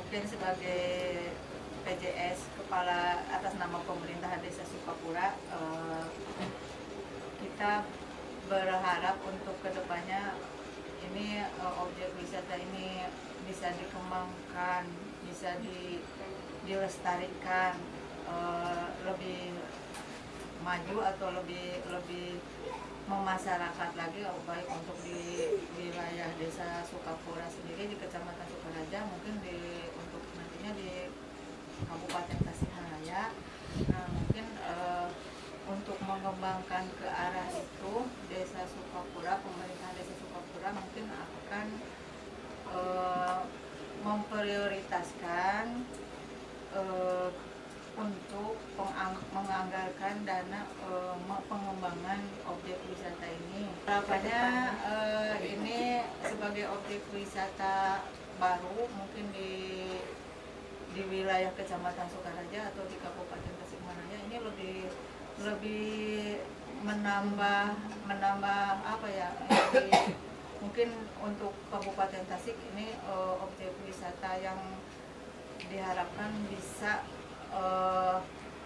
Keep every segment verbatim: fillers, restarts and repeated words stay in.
mungkin sebagai P J S Kepala atas nama Pemerintah Desa Sukapura, eh, kita berharap untuk kedepannya ini eh, objek wisata ini bisa dikembangkan, bisa di, dilestarikan, eh, lebih maju atau lebih lebih memasyarakat lagi, baik untuk di wilayah Desa Sukapura sendiri, di Kecamatan Sukaraja, mungkin di untuk nantinya di Kabupaten Tasikmalaya. Nah, mungkin eh, untuk mengembangkan ke arah itu, Desa Sukapura, pemerintah Desa Sukapura mungkin akan eh, memprioritaskan eh, untuk menganggarkan dana uh, pengembangan objek wisata ini. Harapannya uh, ini sebagai objek wisata baru mungkin di di wilayah Kecamatan Sukaraja atau di Kabupaten Tasikmalaya ini lebih lebih menambah menambah apa ya? Lebih, mungkin untuk Kabupaten Tasik ini uh, objek wisata yang diharapkan bisa Uh,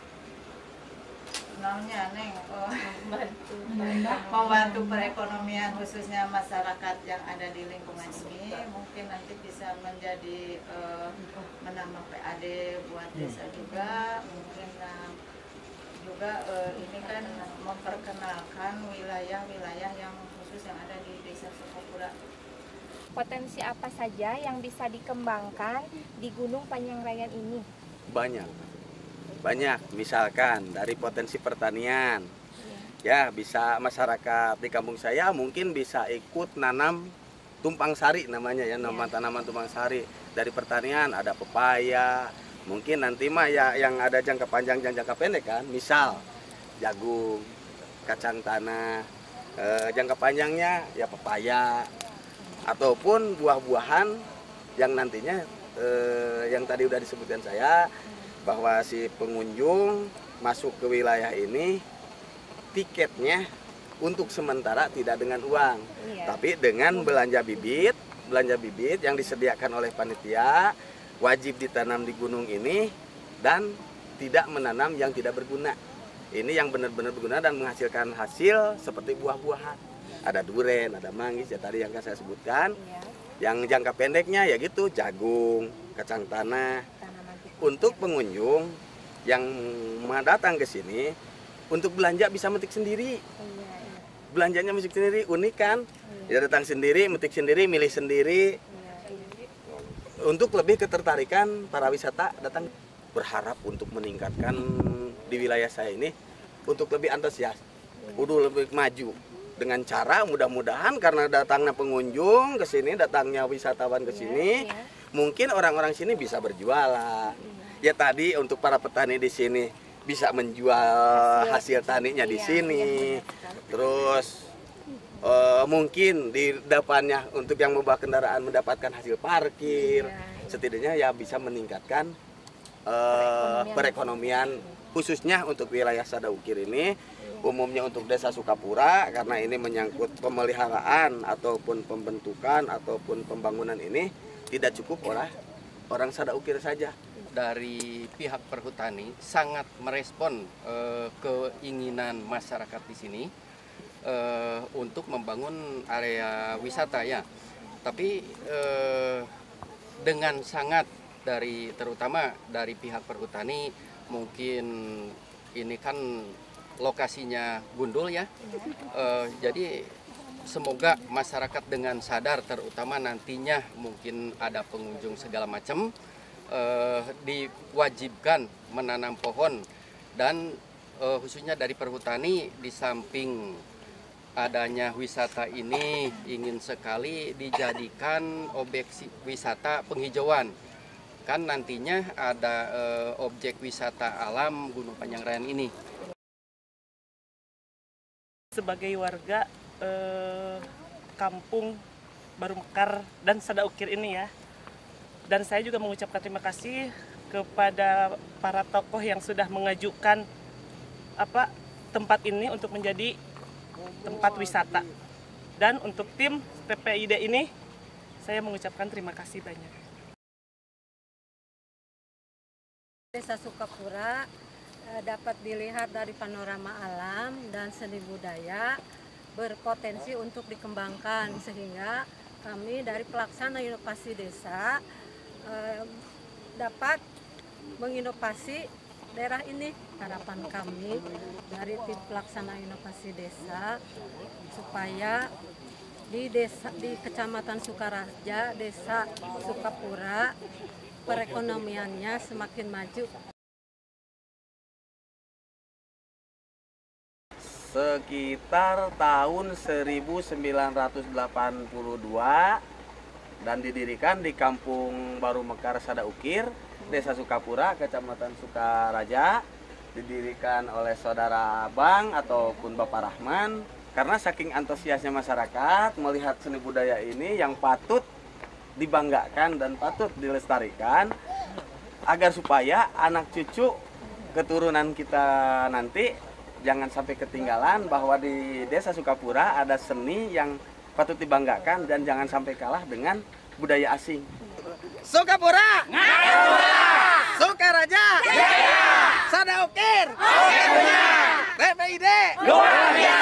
namanya neng uh, membantu, membantu perekonomian khususnya masyarakat yang ada di lingkungan ini. Mungkin nanti bisa menjadi uh, menambah P A D buat desa juga. Mungkin uh, juga uh, ini kan memperkenalkan wilayah-wilayah yang khusus yang ada di Desa Sukapura. Potensi apa saja yang bisa dikembangkan di Gunung Panyangrayan ini? Banyak. Banyak, misalkan dari potensi pertanian, ya bisa masyarakat di kampung saya mungkin bisa ikut nanam tumpang sari namanya ya, nama tanaman tumpang sari. Dari pertanian ada pepaya, mungkin nanti mah ya yang ada jangka panjang dan jangka pendek kan, misal jagung, kacang tanah, eh, jangka panjangnya ya pepaya, ataupun buah-buahan yang nantinya eh, yang tadi udah disebutkan saya, bahwa si pengunjung masuk ke wilayah ini tiketnya untuk sementara tidak dengan uang, iya, tapi dengan belanja bibit, belanja bibit yang disediakan oleh panitia, wajib ditanam di gunung ini dan tidak menanam yang tidak berguna. Ini yang benar-benar berguna dan menghasilkan hasil seperti buah-buahan. Ada duren, ada manggis ya tadi yang saya sebutkan. Iya. Yang jangka pendeknya ya gitu, jagung, kacang tanah. Untuk pengunjung yang mau datang ke sini untuk belanja bisa metik sendiri. Belanjanya metik sendiri, unik kan? Ya datang sendiri, metik sendiri, milih sendiri. Untuk lebih ketertarikan para wisata datang, berharap untuk meningkatkan di wilayah saya ini untuk lebih antusias, udah lebih maju dengan cara mudah-mudahan karena datangnya pengunjung ke sini, datangnya wisatawan ke sini. Mungkin orang-orang sini bisa berjualan. Ya tadi untuk para petani di sini bisa menjual hasil taninya di sini. Terus uh, mungkin di depannya untuk yang membawa kendaraan mendapatkan hasil parkir. Setidaknya ya bisa meningkatkan uh, perekonomian khususnya untuk wilayah Sadaukir ini. Umumnya untuk Desa Sukapura karena ini menyangkut pemeliharaan ataupun pembentukan ataupun pembangunan ini tidak cukup oleh orang Sadaukir saja. Dari pihak perhutani sangat merespon eh, keinginan masyarakat di sini eh, untuk membangun area wisata ya. Tapi eh, dengan sangat dari terutama dari pihak perhutani, mungkin ini kan lokasinya gundul ya. Eh, jadi semoga masyarakat dengan sadar, terutama nantinya mungkin ada pengunjung segala macam, eh, diwajibkan menanam pohon dan eh, khususnya dari perhutani di samping adanya wisata ini ingin sekali dijadikan objek wisata penghijauan. Kan nantinya ada eh, objek wisata alam Gunung Panyangrayan ini. Sebagai warga eh, kampung Baru Mekar dan Sadaukir ini ya, dan saya juga mengucapkan terima kasih kepada para tokoh yang sudah mengajukan apa tempat ini untuk menjadi tempat wisata, dan untuk tim T P I D ini saya mengucapkan terima kasih banyak. Desa Sukapura eh, dapat dilihat dari panorama alam dan seni budaya berpotensi untuk dikembangkan, sehingga kami dari pelaksana inovasi desa eh, dapat menginovasi daerah ini. Harapan kami dari tim pelaksana inovasi desa supaya di desa di Kecamatan Sukaraja, Desa Sukapura, perekonomiannya semakin maju. Sekitar tahun seribu sembilan ratus delapan puluh dua dan didirikan di Kampung Baru Mekar Sadaukir, Desa Sukapura, Kecamatan Sukaraja, didirikan oleh saudara Abang ataupun Bapak Rahman. Karena saking antusiasnya masyarakat melihat seni budaya ini yang patut dibanggakan dan patut dilestarikan, agar supaya anak cucu keturunan kita nanti jangan sampai ketinggalan bahwa di Desa Sukapura ada seni yang patut dibanggakan dan jangan sampai kalah dengan budaya asing. Sukapura, Sukapura, Sukaraja, Sadaukir, T P I D, luar biasa.